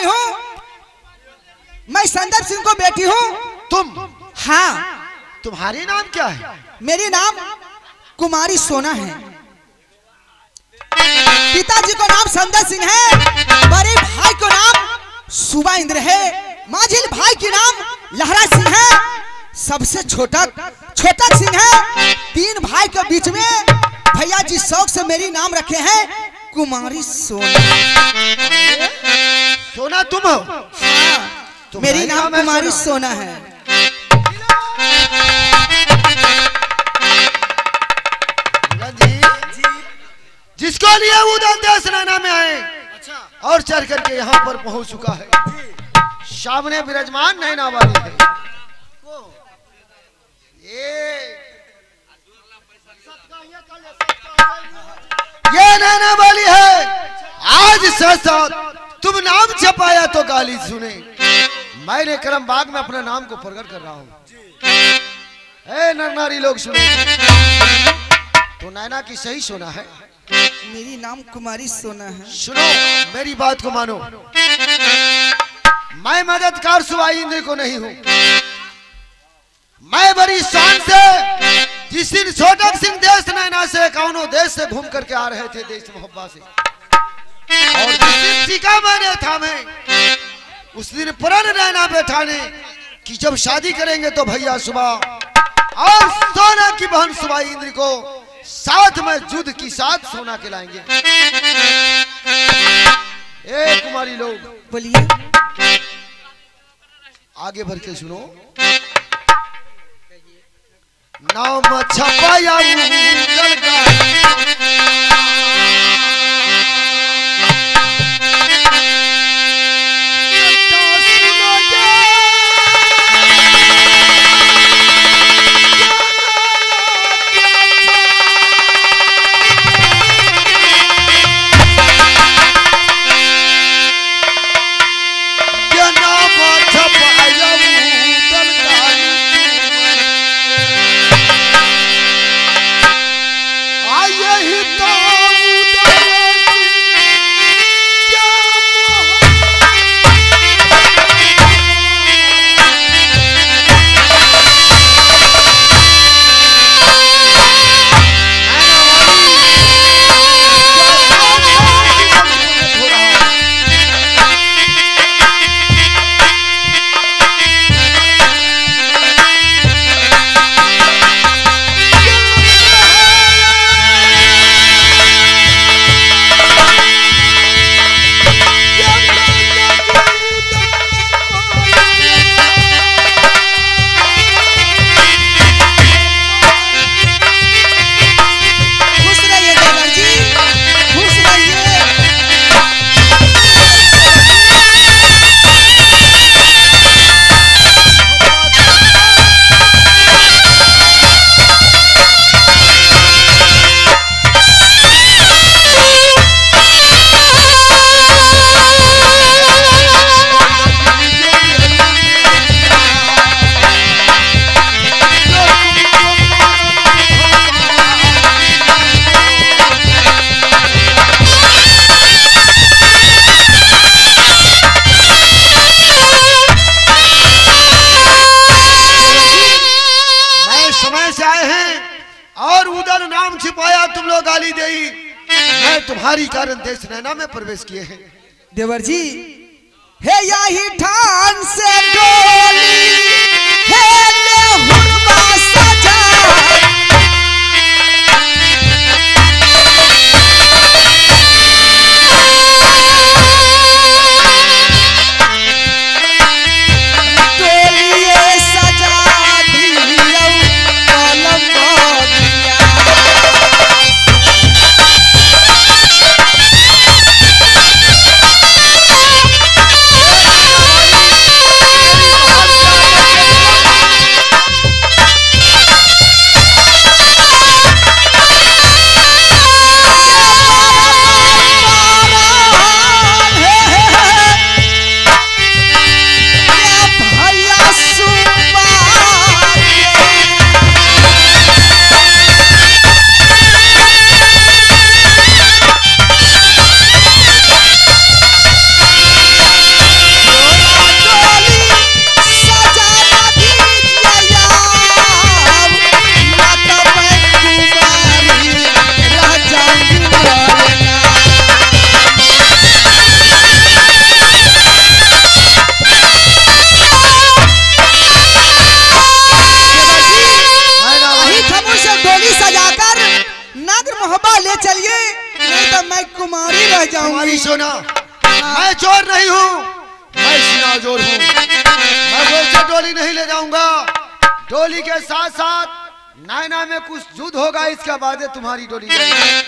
वाली हूँ, मैं संदीप सिंह को बेटी हूँ। तुम? हाँ। तुम्हारी नाम क्या है? मेरी नाम कुमारी सोना है। पिताजी को नाम संदीप सिंह है, बड़े भाई को नाम सुबा इंद्र है, माझिल भाई की नाम लहरा सिंह है, सबसे छोटा सिंह है। 3 भाई के बीच में भैया जी शौक से मेरी नाम रखे हैं कुमारी सोना। सोना तुम हो? हाँ, मेरी नाम कुमारी सोना है। जिसको लिए उधर देश नैना में आए और चढ़ करके यहाँ पर पहुंच चुका है, सामने विराजमान नैना वाली है। ये नैना वाली है। आज साथ तुम नाम छपाया तो गाली सुने। मैंने करम बाग में अपने नाम को प्रकट कर रहा हूँ। नर नारी लोग सुनो, तो नैना की सही सोना है। मेरी नाम कुमारी सोना है। सुनो, मेरी बात को मानो। मैं मददगार सुबा इंद्र को नहीं हूँ। मैं बड़ी शान से जिस दिन छोटक सिंह देश नैना से कौनों देश से घूम करके आ रहे थे, देश मोहब्बा से, और जिस दिन टीका मैंने थामे, उस दिन प्रण नैना बैठाने कि जब शादी करेंगे तो भैया सुबा और सोना की बहन सुबा इंद्र को साथ में युद्ध की साथ सोना खिलाएंगे। ए कुमारी लोग, बोलिए। आगे बढ़ के सुनो। नाम छपाया उदल का, तुम्हारी कारण देश नैना में प्रवेश किए हैं। देवर जी, हे यही ठान से डोली हे ले हुरमा सजा, डोलिए सजा दियो कलम दिया। तैयार नहीं हूँ, मैं सिनाजोर हूँ। मैं वैसे डोली नहीं ले जाऊंगा। डोली के साथ साथ नायना में कुछ युद्ध होगा, इसके बाद तुम्हारी डोली जाएगी।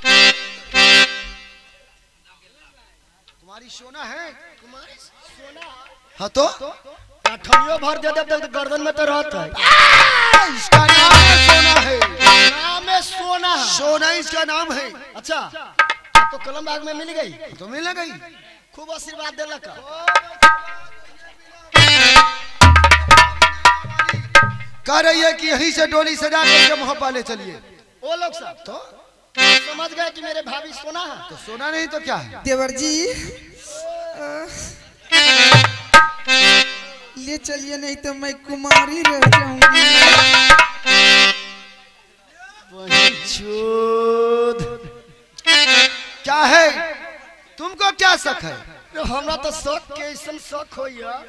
तुम्हारी सोना है? तुम्हारी सोना? हाँ तो ठनियो भर दे दे तो गर्दन में तो रहता है। इसका नाम है सोना है। नाम है सोना? सोना इसका नाम है। अच्छा, तो कलम बाग में मिल गई? तो मिल गई। खूब आशीर्वाद देलक। कह रही है कि यहीं से डोली सजा करके मोहब्बा ले चलिए। वो लोग सब तो समझ गए कि मेरे भाभी सोना है। तो सोना नहीं तो क्या है? देवर जी ले चलिए, नहीं तो मैं कुमारी रह जाऊंगी। क्या है? तुमको क्या शक है? हमरा तो शक के ऐसा शक हो या।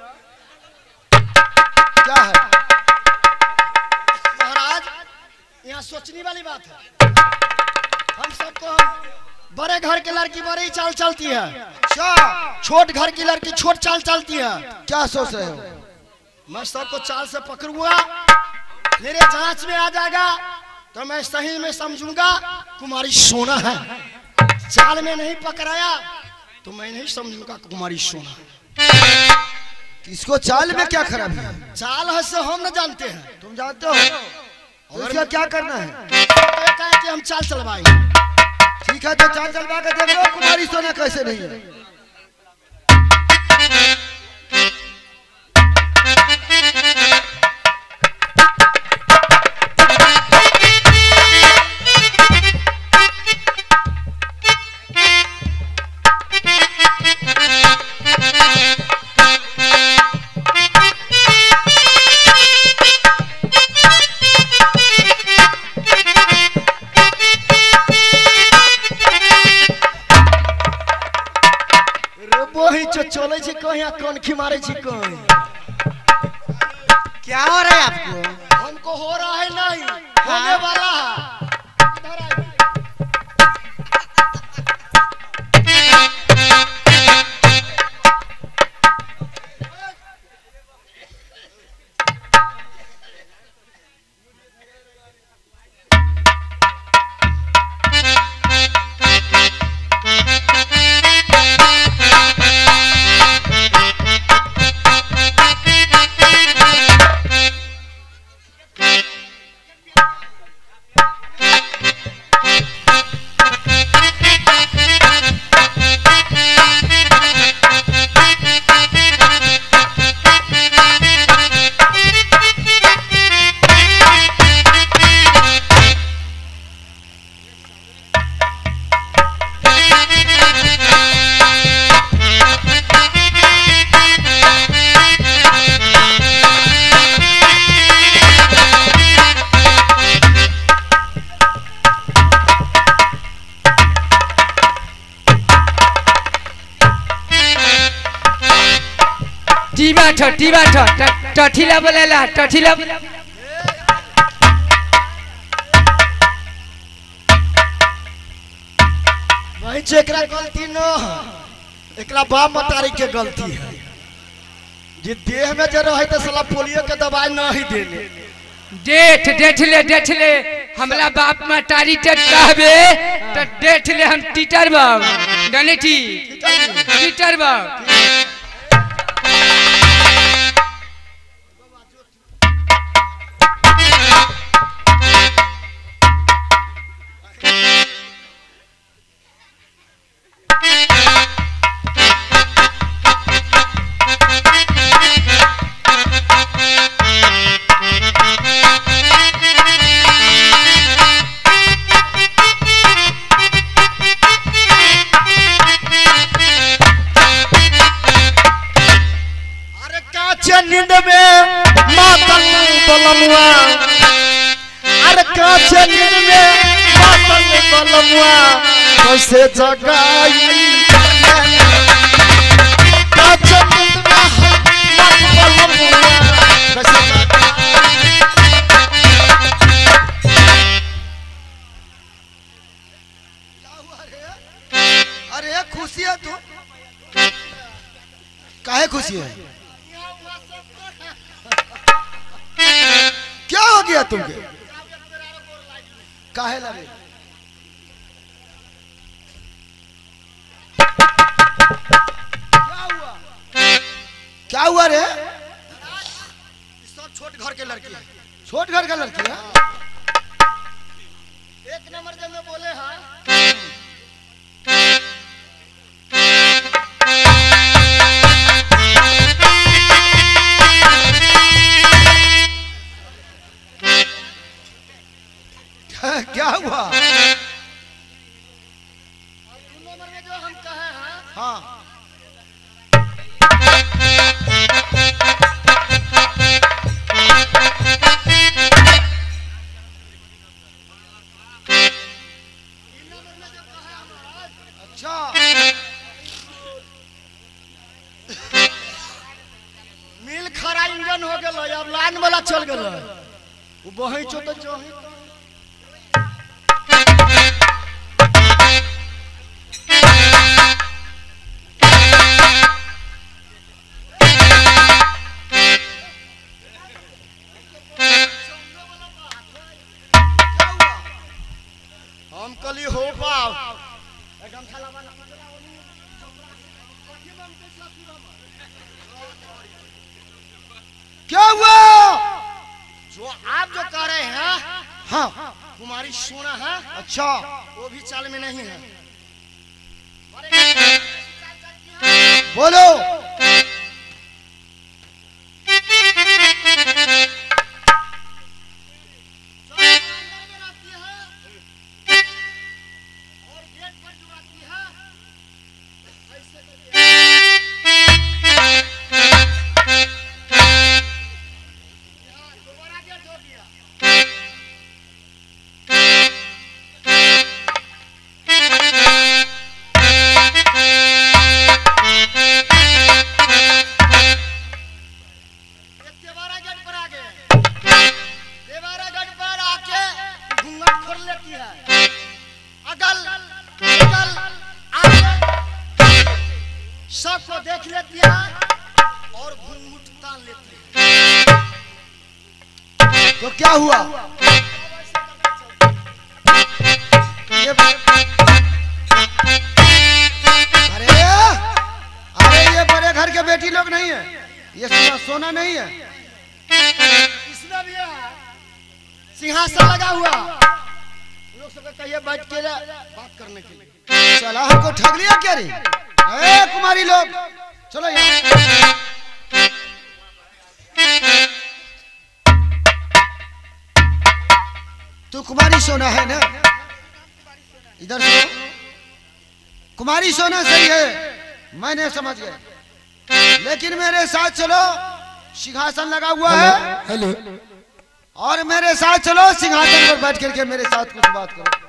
क्या है? महाराज, यहाँ सोचने वाली बात है। हम सबको बड़े घर की लड़की बड़ी चाल चलती है, क्या? छोट घर की लड़की छोट चाल चलती है। क्या सोच रहे हो? मैं सबको चाल से पकड़ूंगा, मेरे जांच में आ जाएगा तो मैं सही में समझूंगा कुमारी सोना है। चाल में नहीं पकड़ाया तो मैं नहीं समझूंगा कुमारी सोना। इसको चाल में क्या खराबी है? चाल है से हम न जानते हैं। तुम जानते हो? और इसका क्या करना है? तो है कि हम चाल चलवाएंगे। ठीक है, तो चाल चलवा के देख लो कुमारी सोना कैसे नहीं है। चले छी कहीं कौन खी मारे छी कहीं। क्या हो रहा है आपको? हमको हो रहा है नहीं, होने वाला है। इधर आइए। टीबा टठीला बोलेला टठीला। वही जेकरा गलती न है, एकरा बाप मतारी के गलती है। जे देह में जे रहे तो साला पोलियो के दवाई न ही देले। डेठ ले हमला बाप मतारी टेट कहबे तो डेठ ले हम टीटर बाब डनेटी टीटर बाब। नींद में मातल बलमुआ, अरे काचे नींद में मातल बलमुआ कैसे जगाई। काचे नींद में मातल बलमुआ कैसे जगाई। अरे खुशी है तू? काहे खुशी है? क्या हो गया तुमके? काहे लगे? क्या हुआ रे? सब छोट घर के लड़की है। छोट घर का लड़की है? एक नंबर जब में बोले हैं क्या हुआ? नंबर में जो हम कहे हैं हाँ अच्छा, मिल खरा इंजन हो गए, अब लाइन वाला चल गए। वो बही चो तो जो ही हम कली हो पाओ एकदम थाला बना क्या हुआ? जो आप जो कह रहे हैं हाँ कुमारी सोना है, अच्छा, वो भी चाल में नहीं है। बोलो। सबको देख लेती है और घूंघट तान लेती है। तो क्या हुआ? ये अरे ये बड़े घर के बेटी लोग नहीं है, ये सोना नहीं है। इसमें भी है सिंहासन लगा हुआ, लोग सबको कहिए बैठ के बात करने के लिए। चला हमको ठग लिया क्या रे? ए कुमारी लोग चलो यहाँ। तू कुमारी सोना है ना? इधर सुनो, कुमारी सोना सही है, मैंने समझ गया, लेकिन मेरे साथ चलो, सिंहासन लगा हुआ है। हेलो, और मेरे साथ चलो, सिंहासन पर बैठ करके मेरे साथ कुछ बात करो।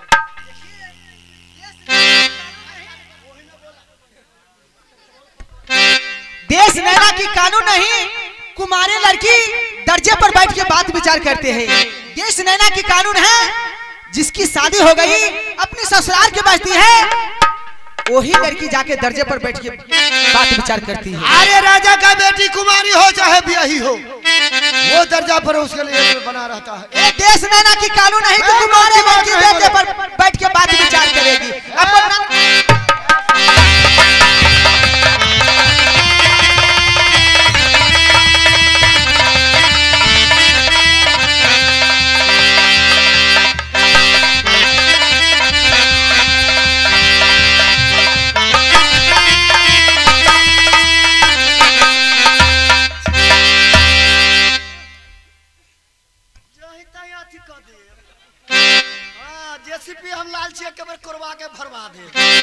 देश नैना की कानून नहीं, कुमारी लड़की दर्जे पर बैठ के बात विचार करते हैं। देश नैना की कानून है, जिसकी शादी हो गई अपनी ससुराल के बजती है, वही लड़की जाके दर्जे पर बैठ के बात विचार करती है। अरे राजा का बेटी कुमारी हो चाहे ब्याही हो, वो दर्जा पर उसके लिए बना रहता है। ये देश नैना की कानून नहीं कि कुमारी लड़की दर्जे पर बैठ के बात विचार करेगी। जेसीपी हम लालची के बार करवा के भरवा दे।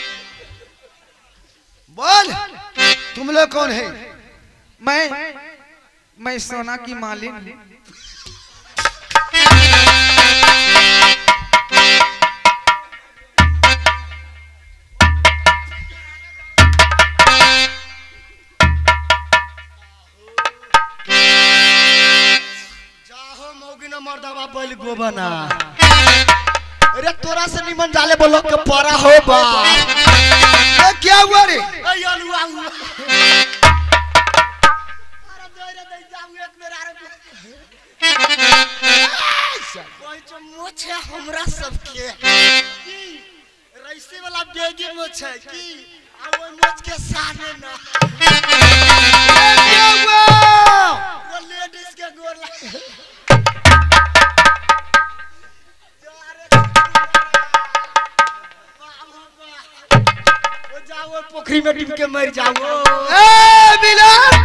बोल, तुम लोग कौन है? मैं सोना की मालिन। जाहो मौगी न मर्दावा बैल गोबना। अरे तोरा से निमन डाले बोलो के परा हो बा। क्या हुआ रे? छे की आ वो मोच के साने ना क्या हुआ? वो लेडीज के गोर लगे वो जाओ पोखरी में डूब के मर जाओ। ए मिलन,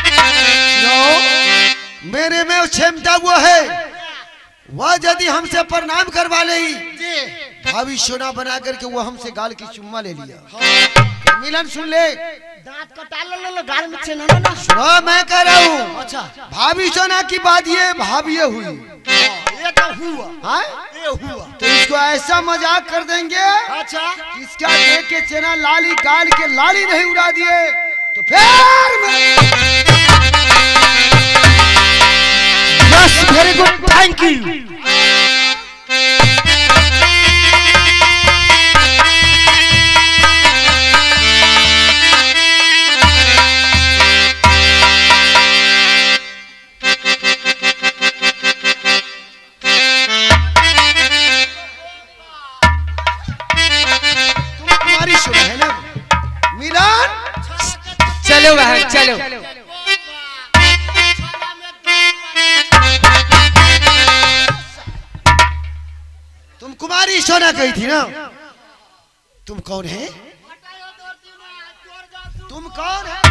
मेरे में क्षमता वो है, वह यदि हमसे प्रणाम करवा ले जी भाभी सोना बना करके वो हमसे गाल की चुम्मा ले लिया। मिलन सुन ले, दांत कटा लो गाल में छे ना ना सुनो मैं कह रहा हूँ, अच्छा भाभी सोना की बात ये भाभी ये हुई, ये तो हुआ हाँ? ये हुआ तो इसको ऐसा मजाक कर देंगे अच्छा इसका देख के चेना लाली गाल के लाली नहीं उड़ा दिए तो फिर yes very good thank you. तुम्हारी सुना है ना मिलन, चलो बहन चलो। तुम कुमारी सोना कही थी ना, तुम कौन है? तुम कौन है?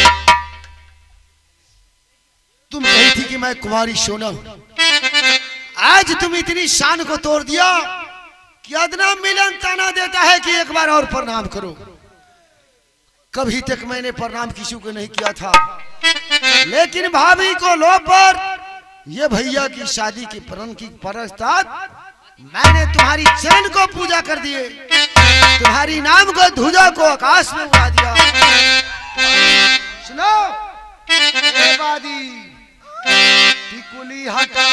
तुम कही थी कि मैं कुमारी सोना हूं, आज तुम इतनी शान को तोड़ दिया कि अदना मिलन ताना देता है कि एक बार और प्रणाम करो। कभी तक मैंने प्रणाम किसी को नहीं किया था, लेकिन भाभी को लो पर ये भैया की शादी की प्रण की पश्चात मैंने तुम्हारी चैन को पूजा कर दिए, तुम्हारी नाम को ध्वजा को आकाश में उड़ा दिया। सुनो ए वादी, टिकुली हटा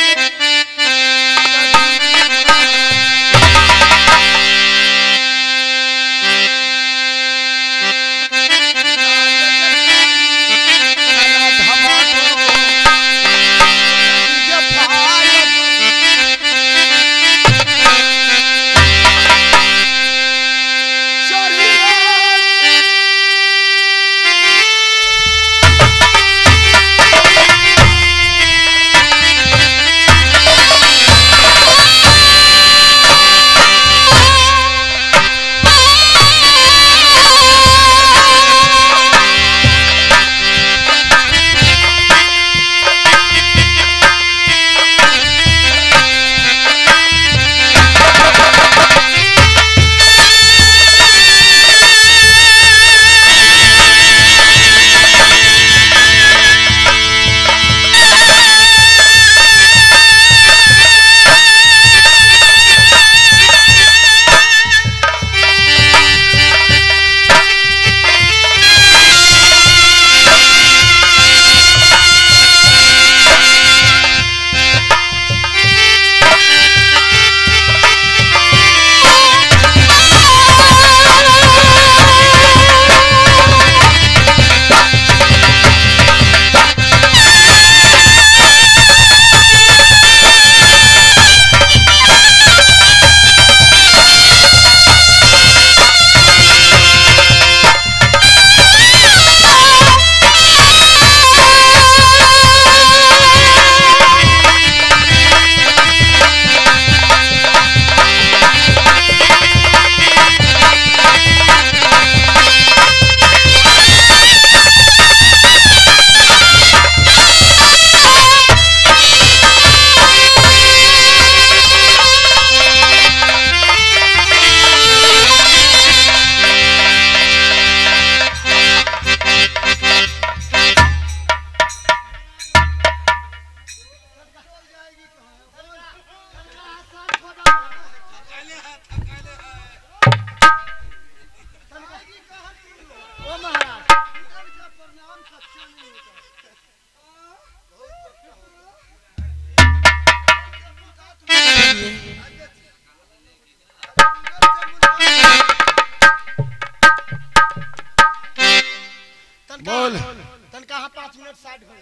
बोल तन कहां 5 मिनट साइड हो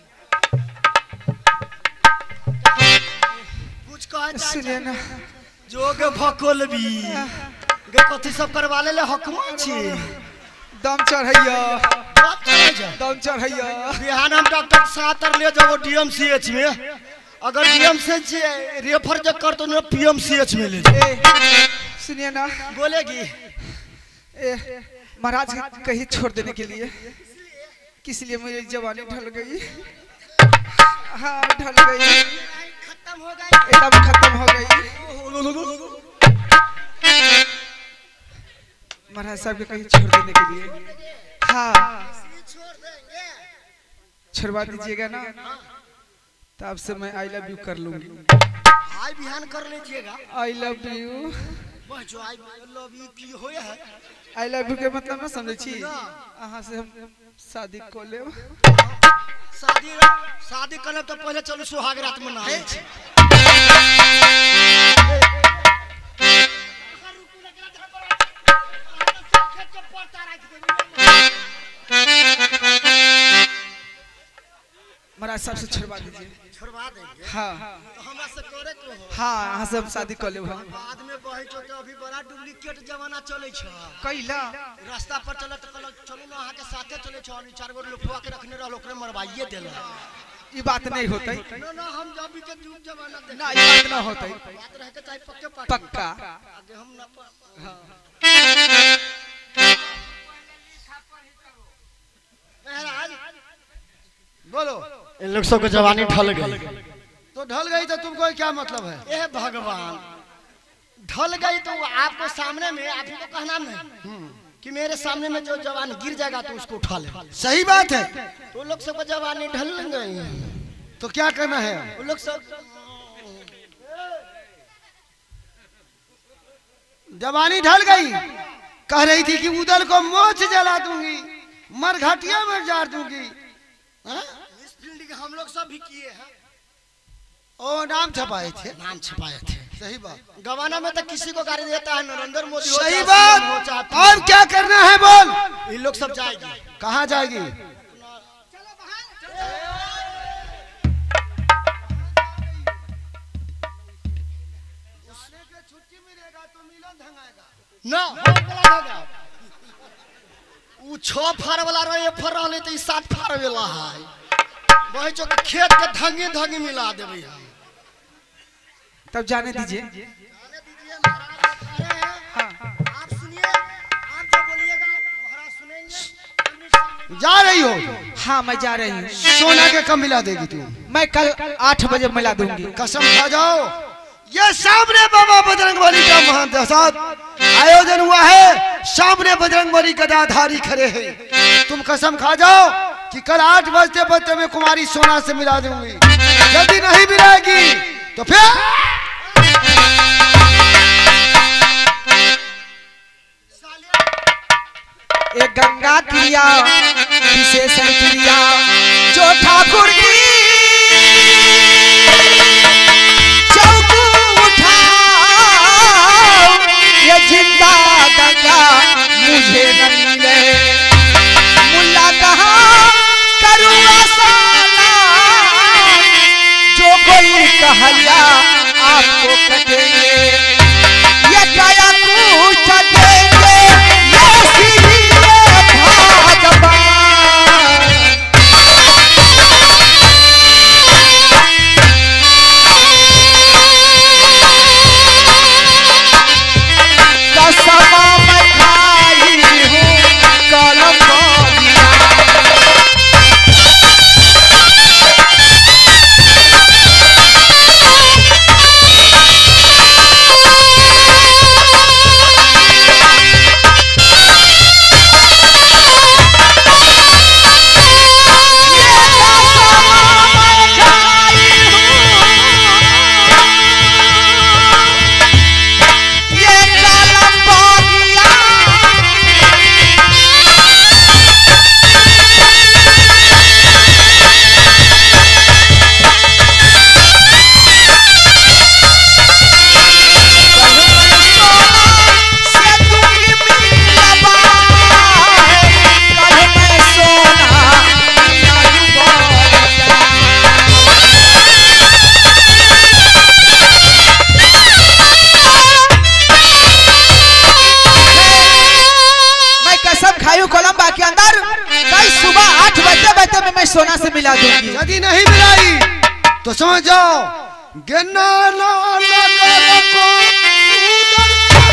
कुछ कह सुनिए ना, जोग भकोल भी गे कथी सब करवा ले हकमा छी दम चढ़ैया बात करे जा दम चढ़ैया बिहान हम डॉक्टर के साथ ले जाओ डीएमसीएच में अगर डीएमसीएच रेफर जो कर तो ना पीएमसीएच में ले जाओ ए सुनिए ना बोलेगी ए महाराज कहीं छोड़ देने के लिए किस लिए मेरी जवानी ढल गई हाँ ढल गई खत्म हो गई एकदम खत्म हो गई महाराज साहब के कहीं छोड़ देने के लिए हाँ छोड़ देंगे छुड़वा दीजिएगा ना तब से मैं आई लव यू कर लूंगी आज बिहान कर लीजिएगा आई लव यू वह जो आई लव यू की होया है आई लव यू के मतलब ना समझे छी अहाँ से हम शादी को ले शादी शादी करब तो पहले चलो सुहाग रात में नहाए महाराज साहब से छुड़वा दीजिए छोड़वा देंगे हाँ तो हमरा से करे को हो हाँ अहाँ से हम शादी कर ले बाद में बहे तो अभी बड़ा डुप्लीकेट जमाना चले छ कैला रास्ता पर चलत चलो ना अहाँ के साथे चले छ और चार गो लुकवा के रखने रहल ओकरे मरवाइए देला ये बात नहीं होता ना हम जब भी के जुग जमाना देख ना ये बात ना होता बात रह के चाहे पक्के पक्का आगे हम ना महाराज बोलो इन लोग सब को जवानी ढल गई तो ढल गई तो तुमको क्या मतलब है ए भगवान ढल गई तो आपको सामने में आप ही को कहना नहीं कि मेरे सामने में जो जवान गिर जाएगा तो उसको उठा ले सही बात है तो लोग सब को जवानी ढल गई तो क्या करना है वो लोग सब जवानी ढल गई कह रही थी कि उधर को मोच जला दूंगी मरघाटिया में जार दूंगी हाँ? इस फील्ड हम लोग सब भी किए हैं ओ नाम छपाए थे नाम छपाए थे सही बात गवाना में तो किसी को गाड़ी देता है नरेंद्र मोदी हो सही चाहे बात CM हो, चाहे और क्या करना है बोल ये लोग सब जाएगी कहाँ जाएगी ना हो गला लगा उ 6 फार वाला रहे फर रहले त 7 फार वाला है वही जो खेत के धंगे धंगे मिला देबे हम तब जाने दीजिए जाने दीजिए महाराज आप सुनिए आप जो बोलिएगा महाराज सुनेंगे जा रही हो हाँ मैं जा रही हूँ सोना के कम मिला देगी तू मैं कल 8 बजे मिला दूंगी कसम खा जाओ ये सामने बाबा बजरंगबली का महान प्रसाद आयोजन हुआ है सामने बजरंगबली गदाधारी खड़े हैं तुम कसम खा जाओ कि कल 8 बजते बजते मैं कुमारी सोना से मिला दूंगी यदि नहीं मिलाएगी तो फिर एक गंगा क्रिया विशेषण क्रिया जो ठाकुर की चौक उठाओ ये जिंदा गंगा मुझे न मिले मुल्ला कहाँ करूँगा सलाम जो कोई कहलिया आपको कटेंगे ये काया कूच देंगे ये सीधे भागवान सोना से मिला दूंगी। यदि नहीं मिलाई तो समझ जाओ गन्ना लाल कर को उधर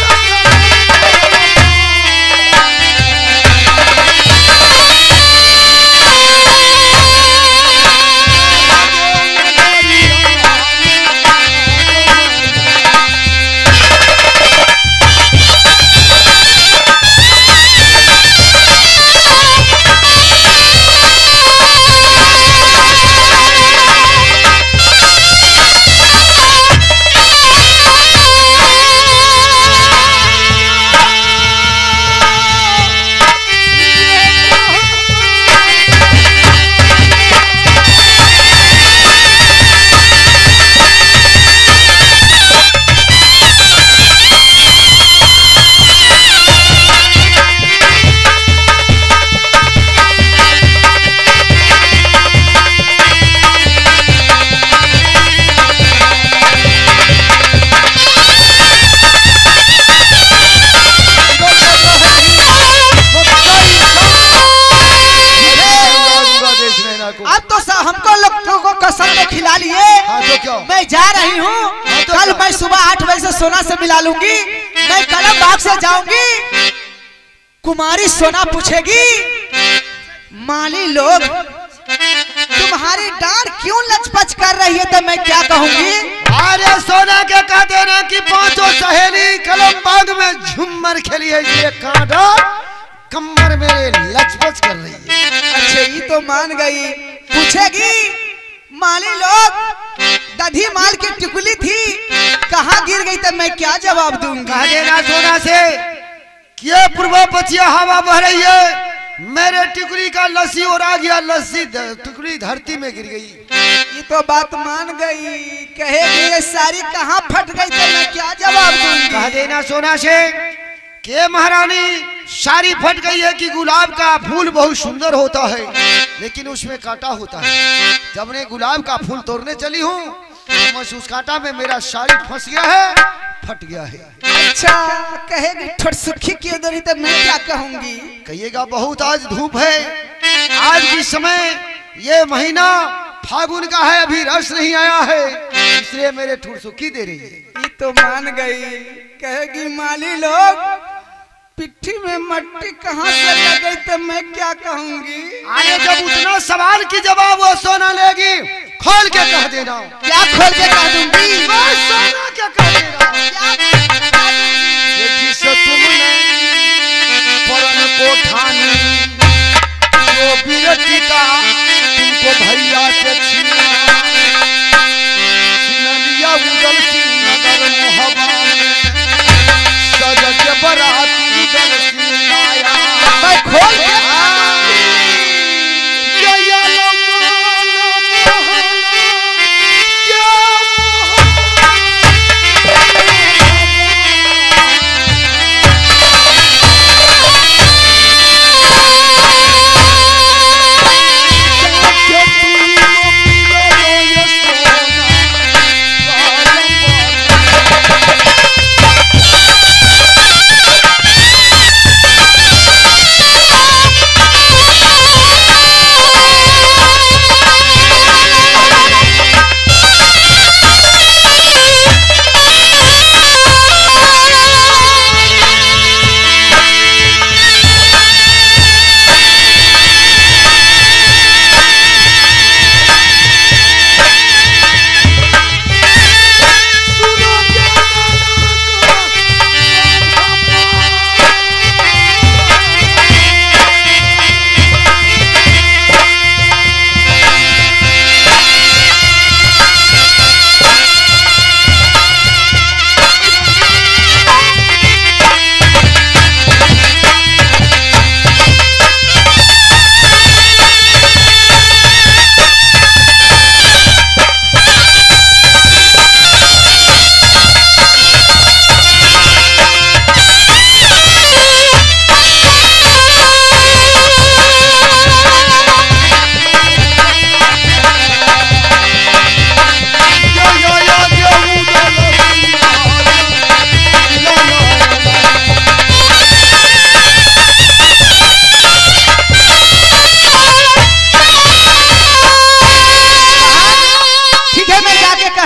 मैं जा रही हूँ। कल मैं सुबह 8 बजे से सोना से मिला लूंगी। मैं कलम बाग से जाऊंगी। कुमारी सोना पूछेगी, माली लोग तुम्हारी डांट क्यों लचपच कर रही है? तो मैं क्या कहूंगी? अरे सोना के कह देना कि पांचों सहेली कलम बाग में झूमर खेली है, ये कांटा कमर मेरे लचपच कर रही है। अच्छा ये तो मान गई। पूछेगी, माली लोग दधी माल की टिकुली थी कहाँ गिर गई? तो मैं क्या जवाब दूंगी? कह देना सोना से कि ये पूर्व पछिया हवा बह रही है, मेरे टिकुली का लस्सी और आ गया, लस्सी टिकुली धरती में गिर गई। ये तो बात मान गई। कहेगी ये सारी कहाँ फट गई? तो मैं क्या जवाब दूंगी? कह देना सोना से के महारानी सारी फट गई है कि गुलाब का फूल बहुत सुंदर होता है लेकिन उसमें कांटा होता है। जब मैं गुलाब का फूल तोड़ने चली हूँ तो उस कांटा में मेरा साड़ी फंस गया है, फट गया है। अच्छा कहेगी ठोट सुखी की उधर ही। तो मैं क्या कहूंगी? कहिएगा बहुत आज धूप है, आज की समय ये महीना फागुन का है, अभी रस नहीं आया है, इसलिए मेरे ठुर सुखी दे रही है। ये तो मान गई। कहेगी माली लोग पिट्ठी में मट्टी कहाँ से लग गई? तो मैं क्या कहूंगी? अरे जब उतना सवाल की जवाब वो सोना लेगी, खोल के कह देना। क्या खोल के कह दूंगी? सोना क्या कह देना? ये जिसे तुमने परन को ठानी, जो बिरती का तुमको भैया से छीना, छीन लिया उदल सिंह नगर मोहब्बा में, सज के बरात उदल सिंह लाया। मैं खोल के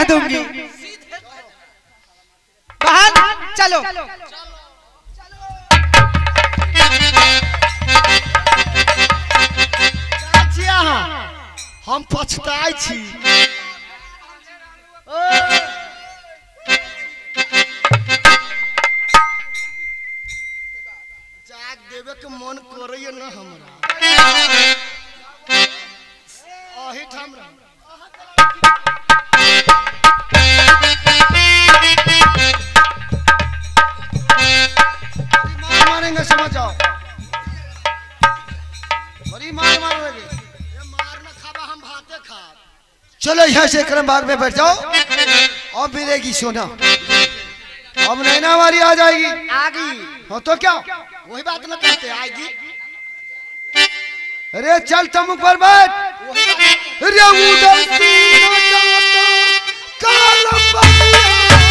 दूंगी। बहन चलो। हम पछताई छी। जाग देवे के मन करैया न हमरा। अही ठाम रह। मारेंगे समझ जाओ, बड़ी मार मारोगे। ये मार न खावा हम भाते खा। चलो यहाँ से क्रम भाग में बैठ जाओ। अब मिलेगी सोना, अब नैना वाली आ जाएगी। आगी हाँ तो क्या, वही बात न करते आएगी। अरे चल तुम ऊपर बैठ। वही बात अरे उधर सीना जाता कालम बलिया।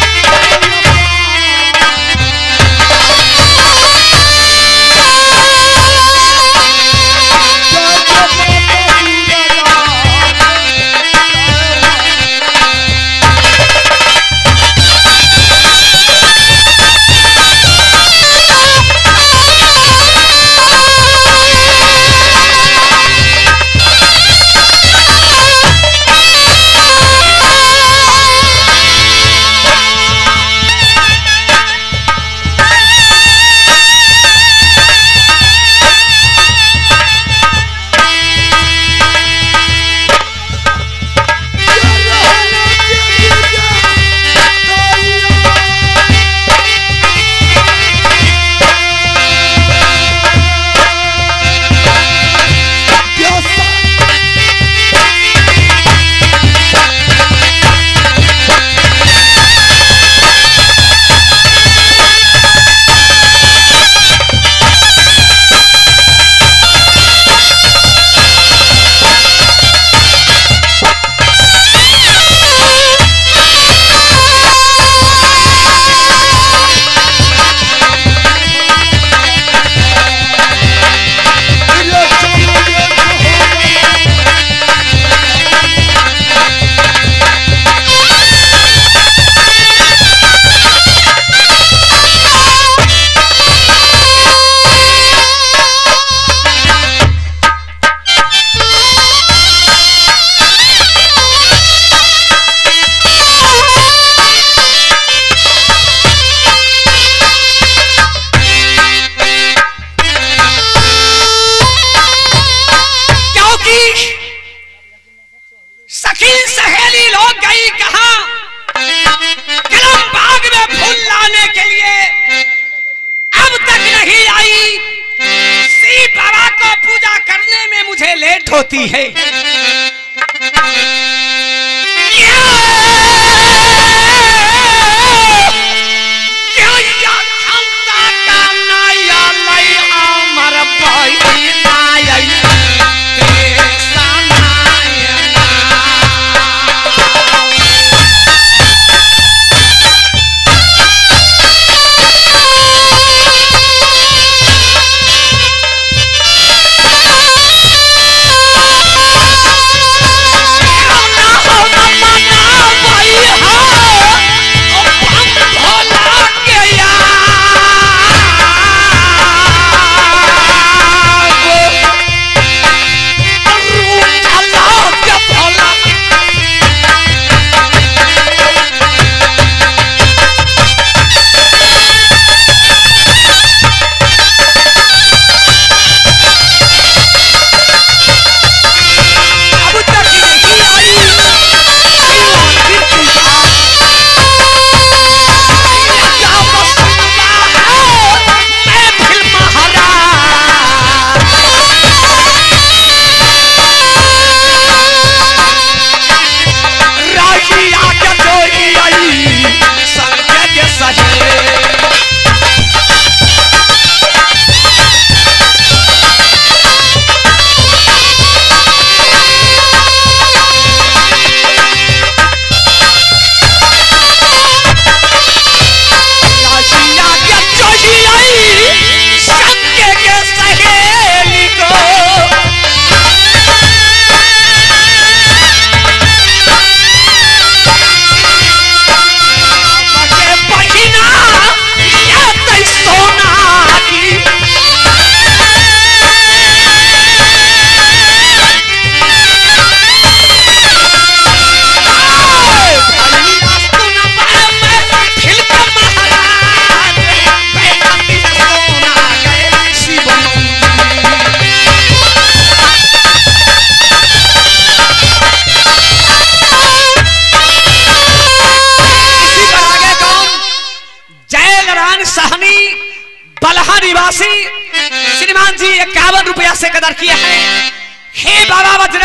होती है।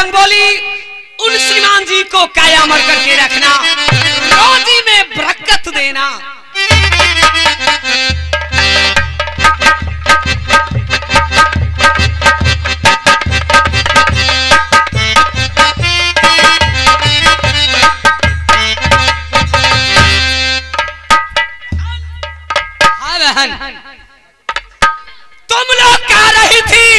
बजरंग बोली, उन श्रीमान जी को काया मर करके रखना, रोजी में बरकत देना। हाँ बहन, तुम लोग कह रही थी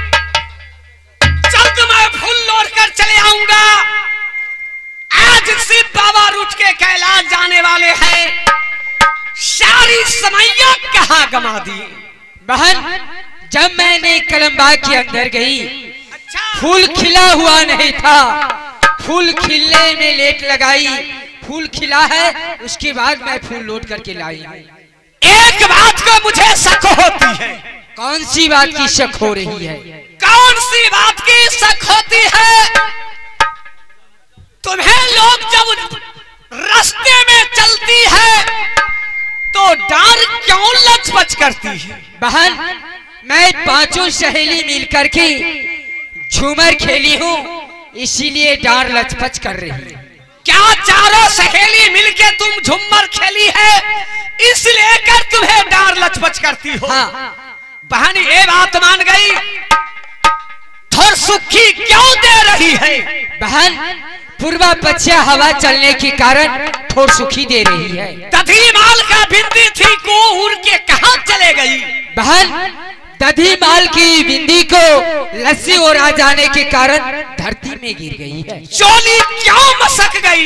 जल्द मैं फूल लौट कर चले आऊंगा। आज शिव बाबा रूठ के कैलाश जाने वाले हैं, सारी समैया कहाँ गमा दी। बहन जब मैंने कलमबाग के अंदर गई, अच्छा फूल खिला हुआ नहीं था, फूल खिलने में लेट लगाई, फूल खिला है, उसके बाद मैं फूल लोट करके लाई। एक बात को मुझे शक होती है। कौन सी बात की शक हो रही है? कौन सी बात की शक होती है? तुम्हें लोग जब रास्ते में चलती है तो डार क्यों लचपच करती है? बहन मैं पांचों सहेली मिलकर के झूमर खेली हूँ, इसीलिए डार लचपच कर रही है। क्या चारों सहेली मिलके तुम झूमर खेली है, इसलिए कर तुम्हें डार लचपच करती हो? हाँ। बहन ये बात मान गई, थोड़ सुखी क्यों दे रही है? बहन पूर्वा पश्चिम हवा चलने के कारण थोड़ सुखी दे रही है। दधी माल का बिंदी थी को उड़ के कहां चले गई? बहन दधी माल की बिंदी को लस्सी और आ जाने के कारण धरती में गिर गई है। चोली क्यों मसक गई?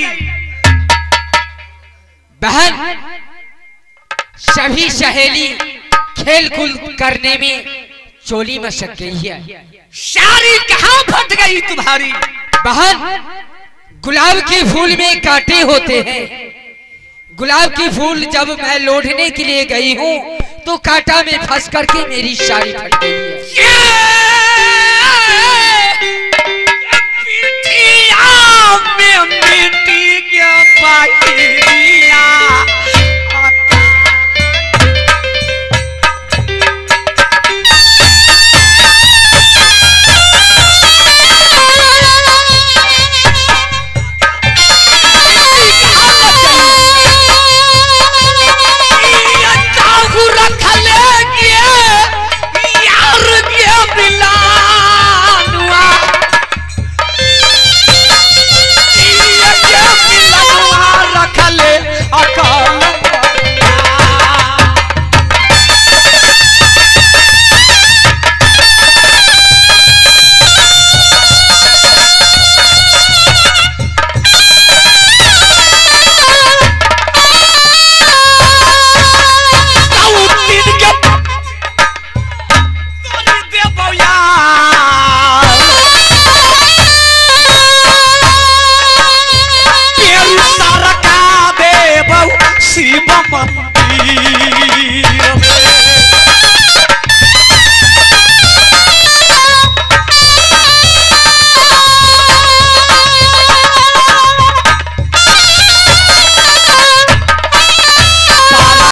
बहन सभी सहेली खेल कूद करने में चोली मसक गई है। साड़ी कहां फट गई तुम्हारी? बहन गुलाब के फूल में कांटे होते हैं, गुलाब की फूल जब मैं लोढ़ने के लिए गई हूँ तो कांटा में फंस करके मेरी साड़ी फट गई है।